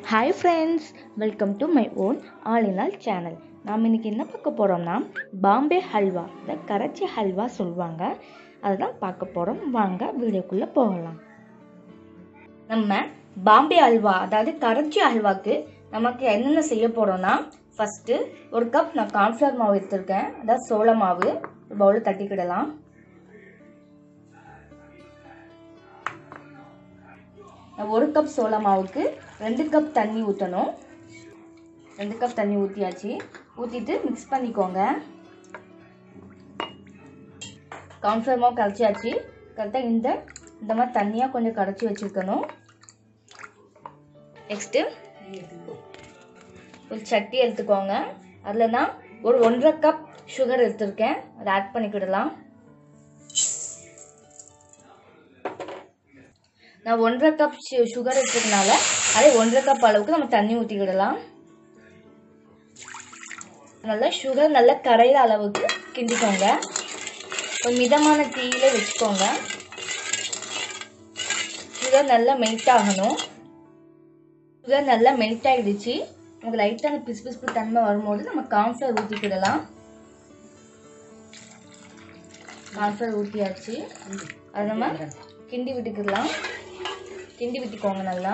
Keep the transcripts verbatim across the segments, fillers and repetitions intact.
Hi friends, welcome to my own all in all channel. நாம் இன்னைக்கு என்ன பார்க்க போறோம்னா பாம்பே ஹல்வா, the கராச்சி ஹல்வா சொல்வாங்க. அதுதான் பார்க்க போறோம். வாங்க வீடியோக்குள்ள போகலாம். நம்ம பாம்பே ஹல்வா அதாவது கராச்சி ஹல்வாக்கு நமக்கு என்னென்ன செய்ய போறோம்னா ஃபர்ஸ்ட் ஒரு கப் நான் கார்ன்ஃப்ளவர் மாவு எடுத்துர்க்கேன். அதாவது சோள மாவு ஒரு பவுல்ல தட்டிக்கிடலாம். ஒரு கப் சோள மாவுக்கு ரெண்டு கப் தண்ணி ஊற்றணும். ரெண்டு கப் தண்ணி ஊற்றியாச்சு. ஊற்றிட்டு மிக்ஸ் பண்ணிக்கோங்க. கார்ன்ஃப்ளவர் மாவு கரைச்சாச்சு. கரெக்டாக இந்த இந்த மாதிரி தண்ணியாக கொஞ்சம் கரைச்சி வச்சுருக்கணும். நெக்ஸ்ட்டு ஒரு சட்டி எடுத்துக்கோங்க. அதில் நான் ஒரு ஒன்றரை கப் சுகர் எடுத்துருக்கேன். அதை ஆட் பண்ணிக்கிடலாம். நான் ஒன்றரை கப் சுகர் எடுத்ததுனால அதே ஒன்றரை கப் அளவுக்கு நம்ம தண்ணி ஊற்றிக்கிடலாம். நல்லா சுகர் நல்லா கரையிற அளவுக்கு கிண்டிக்கோங்க. ஒரு மிதமான தீயில வச்சுக்கோங்க. சுகர் நல்லா மெல்ட் ஆகணும். சுகர் நல்லா மெல்ட் ஆகிடுச்சு. நமக்கு லைட்டான பிசு பிசுப்பு தன்மை வரும்போது நம்ம கார்ன்ஃப்ளவர் ஊற்றிக்கிடலாம். கார்ன்ஃப்ளவர் ஊற்றியாச்சு. அதை நம்ம கிண்டி விட்டுக்கிடலாம். கிண்டி விட்டுக்கோங்க. நல்லா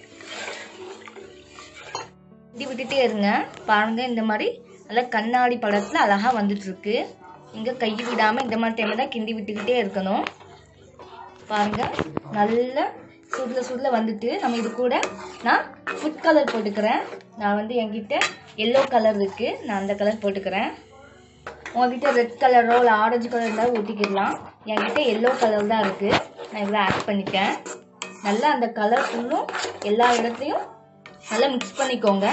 கிண்டி விட்டுட்டே இருங்க. பாருங்க இந்த மாதிரி நல்லா கண்ணாடி படத்தில் அழகாக வந்துட்டு இருக்கு. இங்கே கை விடாமல் இந்த மாதிரி டைமில் தான் கிண்டி விட்டுக்கிட்டே இருக்கணும். பாருங்க நல்லா சுடல சுடல வந்துட்டு நம்ம இது கூட நான் ஃபுட் கலர் போட்டுக்கிறேன். நான் வந்து என்கிட்ட எல்லோ கலர் இருக்கு. நான் அந்த கலர் போட்டுக்கிறேன். உங்ககிட்ட ரெட் கலரோ இல்லை ஆரஞ்சு கலர் இருந்தாலும் ஊற்றிக்கிடலாம். என்கிட்ட எல்லோ கலர் தான் இருக்கு. நான் இதில் ஆட் பண்ணிட்டேன். நல்லா அந்த கலர் ஃபுல்லும் எல்லா இடத்தையும் நல்லா மிக்ஸ் பண்ணிக்கோங்க.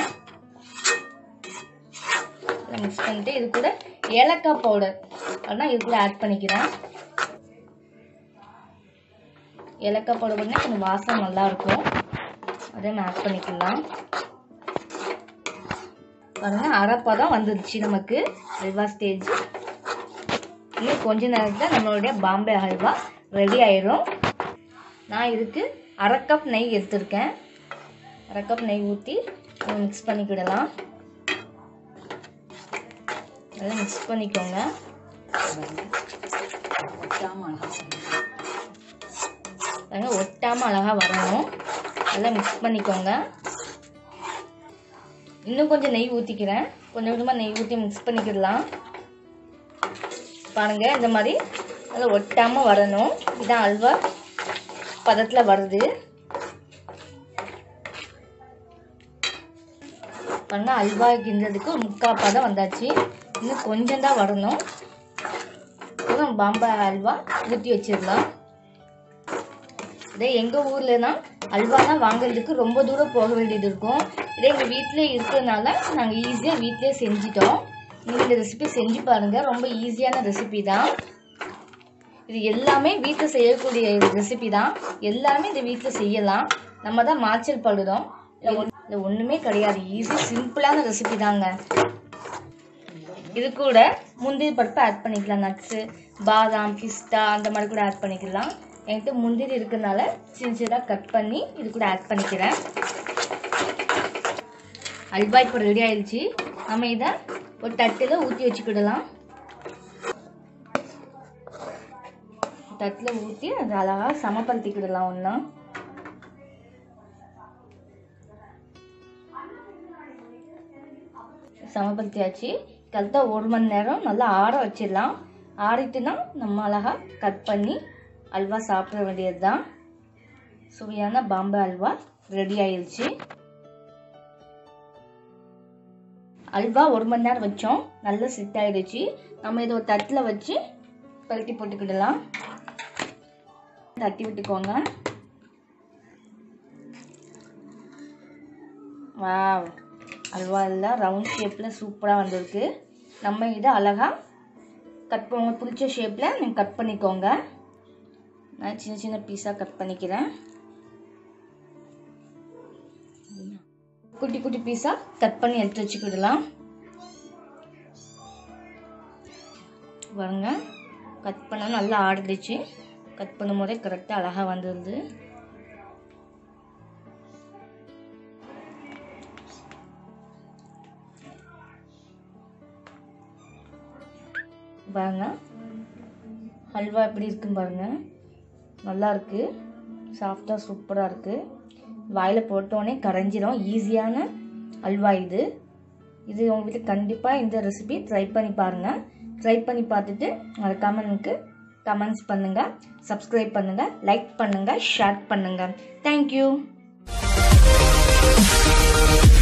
மிக்ஸ் பண்ணிட்டு இது கூட ஏலக்காய் பவுடர் ஆனால் இது கூட ஆட் பண்ணிக்கிறேன். ஏலக்காய் பவுடர் பண்ணால் கொஞ்சம் வாசம் நல்லா இருக்கும். அதே ஆட் பண்ணிக்கலாம். பாருங்க அரைப்பதம் வந்துருச்சு நமக்கு ஹல்வா ஸ்டேஜ். இன்னும் கொஞ்ச நேரத்தில் நம்மளுடைய பாம்பே ஹல்வா ரெடி ஆயிரும். நான் இதுக்கு அரை கப் நெய் எடுத்துருக்கேன். அரை கப் நெய் ஊற்றி மிக்ஸ் பண்ணிக்கிடலாம். நல்லா மிக்ஸ் பண்ணிக்கோங்க. ஒட்டாமல் அழகாக வரணும். நல்லா மிக்ஸ் பண்ணிக்கோங்க. இன்னும் கொஞ்சம் நெய் ஊற்றிக்கிறேன். கொஞ்சம் கொஞ்சமாக நெய் ஊற்றி மிக்ஸ் பண்ணிக்கிடலாம். பாருங்க இந்த மாதிரி நல்லா ஒட்டாமல் வரணும். இதுதான் அல்வா பதத்தில் வருது. பாருங்க அல்வா கிண்டதுக்கு ஒரு முக்கால் பதம் வந்தாச்சு. இன்னும் கொஞ்சம் தான் வரணும். பாம்பே அல்வா ஊற்றி வச்சிடலாம். இதே எங்கள் ஊர்லனா அல்வானா வாங்குறதுக்கு ரொம்ப தூரம் போக வேண்டியது இருக்கும். இதே எங்கள் வீட்டிலே இருக்கிறதுனால நாங்கள் ஈஸியாக வீட்டிலே செஞ்சிட்டோம். நீங்கள் இந்த ரெசிபி செஞ்சு பாருங்கள். ரொம்ப ஈஸியான ரெசிபி தான். இது எல்லாமே வீட்டில் செய்யக்கூடிய ரெசிபி தான். எல்லாமே இந்த வீட்டில் செய்யலாம். நம்ம தான் மாச்சல் படுறோம். இது ஒன்றுமே கிடையாது. ஈஸி சிம்பிளான ரெசிபி தாங்க. இது கூட முந்திரி பருப்பு ஆட் பண்ணிக்கலாம். நட்ஸு பாதாம் பிஸ்தா அந்த மாதிரி கூட ஆட் பண்ணிக்கலாம். என்கிட்ட முந்திரி இருக்கிறதுனால சின்ன சின்னதாக கட் பண்ணி இது கூட ஆட் பண்ணிக்கிறேன். அல்வா இப்போ ரெடி ஆயிடுச்சு. நம்ம இதை ஒரு தட்டில் ஊற்றி வச்சுக்கிடலாம். தட்டில் ஊற்றி அது அழகாக சமப்படுத்திக்கிடலாம். ஒன்றா சமப்படுத்தியாச்சு. கரெக்டாக ஒரு மணி நேரம் நல்லா ஆற வச்சிடலாம். ஆறிட்டுனா நம்ம அழகாக கட் பண்ணி அல்வா சாப்பிட வேண்டியது தான். சுவையான பாம்பே அல்வா ரெடி ஆயிடுச்சு. அல்வா ஒரு மணி நேரம் வச்சோம். நல்லா செட் ஆயிடுச்சு. நம்ம இதை ஒரு தட்டில் வச்சு பரட்டி போட்டுக்கிடலாம். தட்டி விட்டுக்கோங்க. வாவ் அல்வா எல்லாம் ரவுண்ட் ஷேப்பில் சூப்பராக வந்திருக்கு. நம்ம இதை அழகாக கட் பண்ண பிடிச்ச ஷேப்பில் நீங்கள் கட் பண்ணிக்கோங்க. நான் சின்ன சின்ன பீஸாக கட் பண்ணிக்கிறேன். குட்டி குட்டி பீஸாக கட் பண்ணி எடுத்து வச்சுக்கிடலாம். பாருங்க கட் பண்ண நல்லா ஆடுச்சு. கட் பண்ணும் போதே கரெக்டாக அழகாக வந்துடுது. பாருங்க ஹல்வா எப்படி இருக்குன்னு பாருங்க. நல்லா இருக்கு, சாஃப்டாக சூப்பராக இருக்கு. வாயில் போட்டோடனே கரைஞ்சிடும். ஈஸியான அல்வா இது. இது உங்கள் வீட்டில் கண்டிப்பாக இந்த ரெசிபி ட்ரை பண்ணி பாருங்கள். ட்ரை பண்ணி பார்த்துட்டு மறக்காம எனக்கு கமெண்ட்ஸ் பண்ணுங்கள், சப்ஸ்கிரைப் பண்ணுங்கள், லைக் பண்ணுங்கள், ஷேர் பண்ணுங்கள். தேங்க்யூ.